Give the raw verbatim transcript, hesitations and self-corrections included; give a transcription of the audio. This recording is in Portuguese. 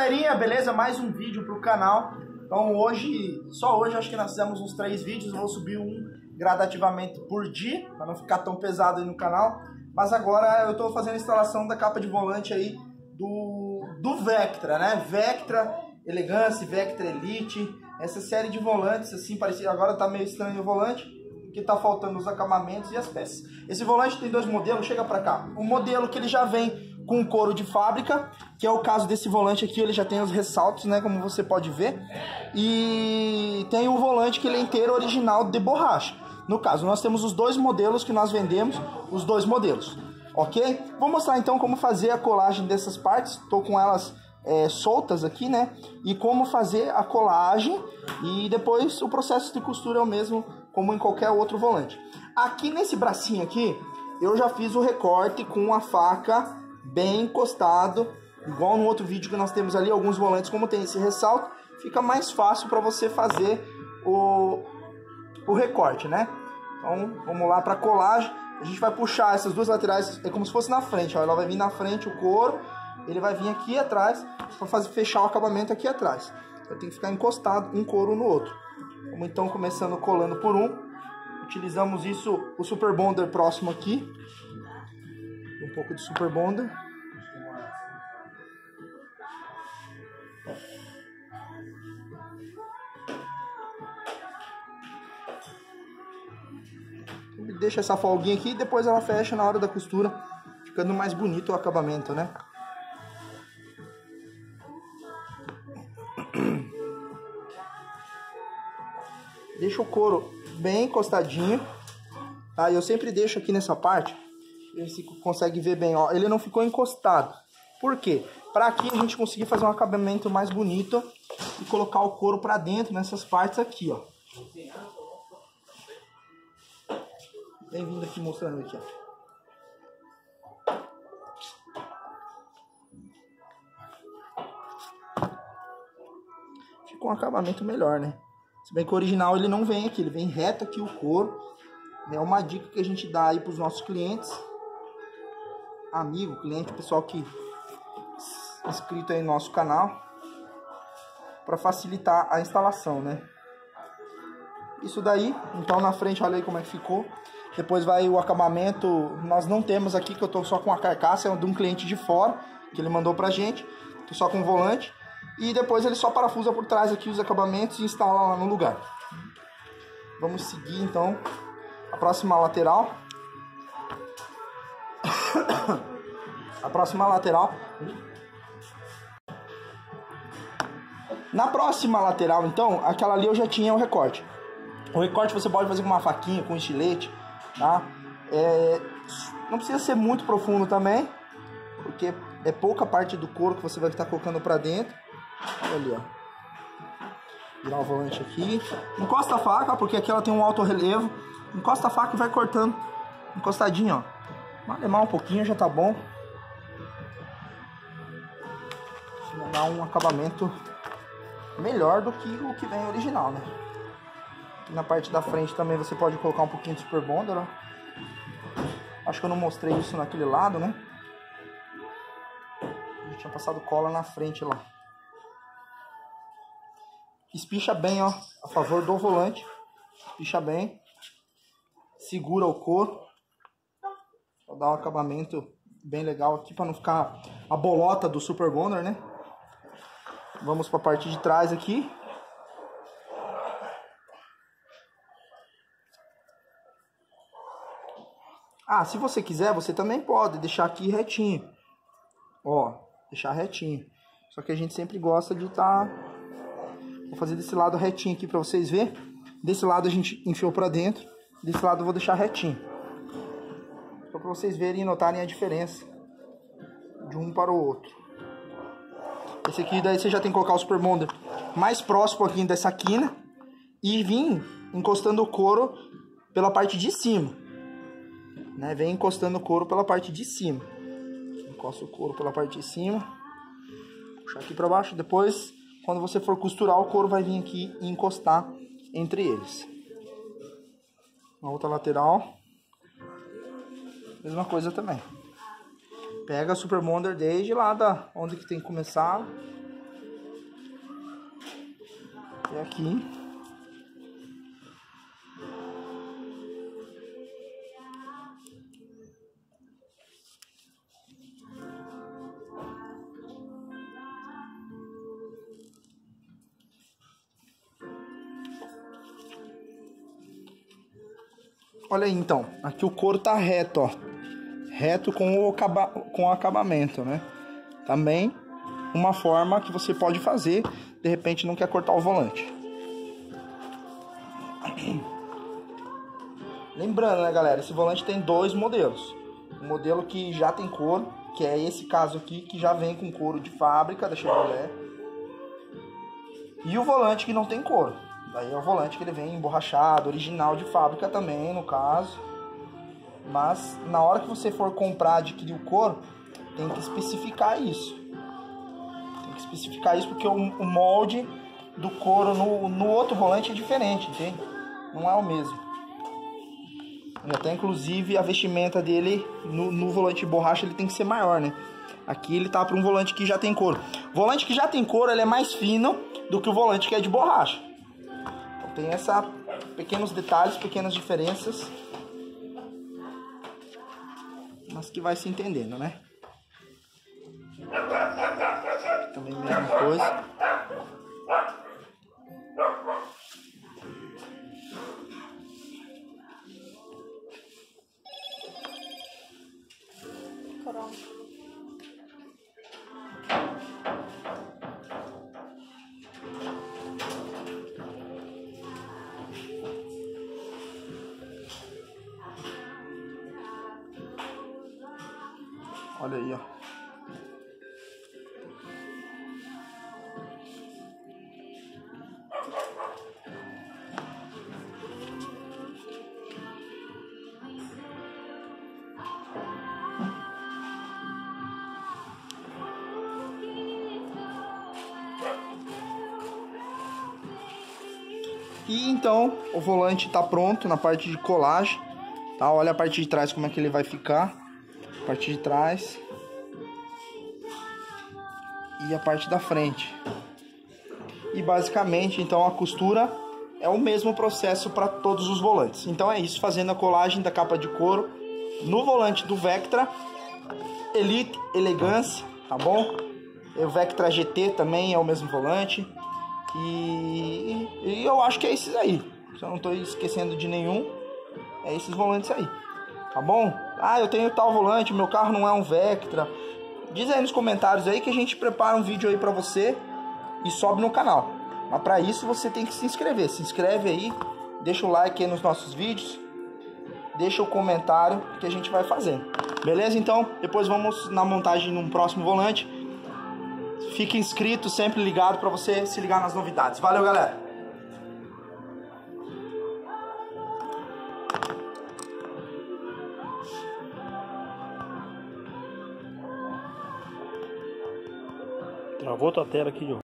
galerinha, beleza? Mais um vídeo pro canal. Então hoje, só hoje acho que nós fizemos uns três vídeos. Vou subir um gradativamente por dia, para não ficar tão pesado aí no canal. Mas agora eu tô fazendo a instalação da capa de volante aí do, do Vectra, né? Vectra Elegance, Vectra Elite, essa série de volantes assim, parecido. Agora tá meio estranho o volante, que tá faltando os acabamentos e as peças. Esse volante tem dois modelos, chega pra cá. Um modelo que ele já vem com couro de fábrica, que é o caso desse volante aqui, ele já tem os ressaltos, né, como você pode ver. E tem o volante que ele é inteiro original de borracha. No caso, nós temos os dois modelos que nós vendemos, os dois modelos, ok? Vou mostrar então como fazer a colagem dessas partes, tô com elas é, soltas aqui, né? E como fazer a colagem e depois o processo de costura é o mesmo como em qualquer outro volante. Aqui nesse bracinho aqui, eu já fiz o recorte com a faca bem encostado, igual no outro vídeo que nós temos ali, alguns volantes, como tem esse ressalto, fica mais fácil para você fazer o, o recorte, né? Então, vamos lá para colagem. A gente vai puxar essas duas laterais, é como se fosse na frente, ó. Ela vai vir na frente, o couro, ele vai vir aqui atrás, para fazer fechar o acabamento aqui atrás. Então, tem que ficar encostado um couro no outro. Vamos então começando colando por um. Utilizamos isso, o Super Bonder próximo aqui. Um pouco de Super Bonder. Deixa essa folguinha aqui e depois ela fecha na hora da costura, ficando mais bonito o acabamento, né? Deixa o couro bem encostadinho, tá? Eu sempre deixo aqui nessa parte, você consegue ver bem, ó, ele não ficou encostado. Por quê? Para aqui a gente conseguir fazer um acabamento mais bonito e colocar o couro para dentro nessas partes aqui, ó. Bem-vindo aqui mostrando aqui, ó. Fica um acabamento melhor, né? Se bem que o original ele não vem aqui, ele vem reto aqui o couro. É uma dica que a gente dá aí para os nossos clientes. Amigo, cliente, pessoal que é inscrito aí no nosso canal, para facilitar a instalação, né? Isso daí, então na frente, olha aí como é que ficou. Depois vai o acabamento, nós não temos aqui, que eu tô só com a carcaça, é de um cliente de fora, que ele mandou pra gente. Tô só com o volante. E depois ele só parafusa por trás aqui os acabamentos e instala lá no lugar. Vamos seguir então a próxima lateral. A próxima lateral. Na próxima lateral, então, aquela ali eu já tinha o recorte. O recorte você pode fazer com uma faquinha, com um estilete, tá? É, não precisa ser muito profundo também, porque é pouca parte do couro que você vai estar colocando pra dentro. Olha ali, ó. Virar o volante aqui. Encosta a faca, porque aqui ela tem um alto relevo. Encosta a faca e vai cortando encostadinho, ó. Malemar um pouquinho já tá bom. Vai dar um acabamento melhor do que o que vem original, né? Aqui na parte da frente também você pode colocar um pouquinho de Super Bonder, ó. Acho que eu não mostrei isso naquele lado, né? Eu tinha passado cola na frente lá. Espicha bem, ó, a favor do volante. Espicha bem. Segura o couro. Pra dar um acabamento bem legal aqui, pra não ficar a bolota do Super Bonder, né? Vamos pra parte de trás aqui. Ah, se você quiser, você também pode deixar aqui retinho. Ó, deixar retinho. Só que a gente sempre gosta de estar... Tá... Vou fazer desse lado retinho aqui pra vocês verem. Desse lado a gente enfiou pra dentro. Desse lado eu vou deixar retinho. Só pra vocês verem e notarem a diferença de um para o outro. Esse aqui daí você já tem que colocar o Super Bonder mais próximo aqui dessa quina. E vir encostando o couro pela parte de cima. Né? Vem encostando o couro pela parte de cima. Encosta o couro pela parte de cima. Puxar aqui pra baixo. Depois... Quando você for costurar, o couro vai vir aqui e encostar entre eles. Na outra lateral, mesma coisa também. Pega a Super Bonder desde lá da onde que tem que começar E aqui. Olha aí, então, aqui o couro tá reto, ó, reto com o, acaba, com o acabamento, né? Também uma forma que você pode fazer, de repente não quer cortar o volante. Lembrando, né, galera, esse volante tem dois modelos. O modelo que já tem couro, que é esse caso aqui, que já vem com couro de fábrica da Chevrolet. E o volante que não tem couro. Daí é o volante que ele vem emborrachado, original de fábrica também, no caso. Mas na hora que você for comprar, adquirir o couro, tem que especificar isso. Tem que especificar isso porque o, o molde do couro no, no outro volante é diferente, entende? Não é o mesmo. E até inclusive a vestimenta dele no, no volante de borracha ele tem que ser maior, né? Aqui ele tá para um volante que já tem couro. Volante que já tem couro, ele é mais fino do que o volante que é de borracha. Tem essa pequenos detalhes, pequenas diferenças, mas que vai se entendendo, né? Também mesma coisa. Olha aí, ó. E então o volante está pronto na parte de colagem, tá? Olha a parte de trás como é que ele vai ficar, a parte de trás e a parte da frente. E basicamente então a costura é o mesmo processo para todos os volantes. Então é isso, fazendo a colagem da capa de couro no volante do Vectra Elite Elegance, tá bom? O Vectra G T também é o mesmo volante. E, e eu acho que é esses aí. Se eu não estou esquecendo de nenhum, é esses volantes aí, tá bom? Ah, eu tenho tal volante, meu carro não é um Vectra. Diz aí nos comentários aí que a gente prepara um vídeo aí pra você e sobe no canal. Mas pra isso você tem que se inscrever. Se inscreve aí, deixa o like aí nos nossos vídeos, deixa o comentário que a gente vai fazendo. Beleza? Então, depois vamos na montagem num próximo volante. Fique inscrito, sempre ligado para você se ligar nas novidades. Valeu, galera! Travou tua tela aqui, João.